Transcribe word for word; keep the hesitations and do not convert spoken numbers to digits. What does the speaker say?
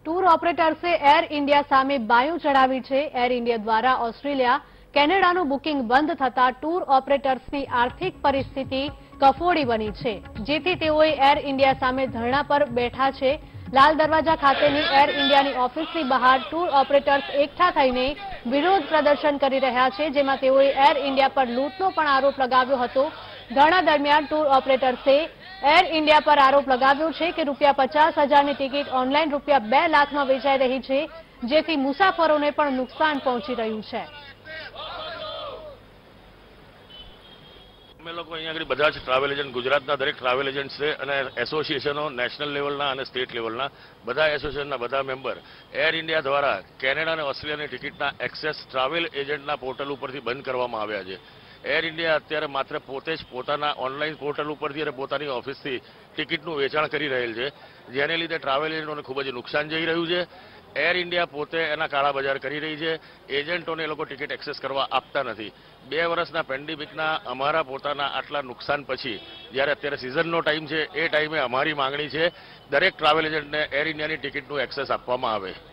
Tour ઓપરેટર્સે air India સામે બાયું ચડાવી છે। એર ઇન્ડિયા દ્વારા ઓસ્ટ્રેલિયા કેનેડાનું બુકિંગ બંધ થતા ટૂર ઓપરેટર્સની આર્થિક પરિસ્થિતિ કફોડી બની છે, જેથી તેઓએ એર ઇન્ડિયા સામે ધરણા પર બેઠા છે। લાલ દરવાજા ખાતેની એર ઇન્ડિયાની ઓફિસની બહાર ટૂર ઓપરેટર્સ એકઠા થઈને વિરોધ પ્રદર્શન કરી રહ્યા છે, જેમાં તેઓએ એર ઇન્ડિયા પર લૂંટનો પણ આરોપ લગાવ્યો હતો। ધરણા દરમિયાન ટૂર ઓપરેટર્સે એર ઇન્ડિયા પર આરોપ લગાવ્યો છે કે રૂપિયા પચાસ હજારની ટિકિટ ઓનલાઈન રૂપિયા બે લાખમાં વેચાઈ રહી છે, જેથી મુસાફરોને પણ નુકસાન પહોંચી રહ્યું છે। અમે લોકો અહીંયા આગળ બધા જ ટ્રાવેલ એજન્ટ, ગુજરાતના દરેક ટ્રાવેલ એજન્ટ છે અને એસોસિએશનો નેશનલ લેવલના અને સ્ટેટ લેવલના બધા એસોસિએશનના બધા મેમ્બર એર ઇન્ડિયા દ્વારા કેનેડા અને ઓસ્ટ્રેલિયાની ટિકિટના એક્સેસ ટ્રાવેલ એજન્ટના પોર્ટલ ઉપરથી બંધ કરવામાં આવ્યા છે। એર ઇન્ડિયા અત્યારે માત્ર પોતે જ પોતાના ઓનલાઈન પોર્ટલ ઉપરથી અને પોતાની ઓફિસથી ટિકિટનું વેચાણ કરી રહેલ છે, જેને લીધે ટ્રાવેલ એજન્ટોને ખૂબ જ નુકસાન જઈ રહ્યું છે। એર ઇન્ડિયા પોતે એના કાળા બજાર કરી રહી છે, એજન્ટોને એ લોકો ટિકિટ એક્સેસ કરવા આપતા નથી। બે વર્ષના પેન્ડેમિકના અમારા પોતાના આટલા નુકસાન પછી જ્યારે અત્યારે સિઝનનો ટાઈમ છે, એ ટાઈમે અમારી માંગણી છે દરેક ટ્રાવેલ એજન્ટને એર ઇન્ડિયાની ટિકિટનું એક્સેસ આપવામાં આવે।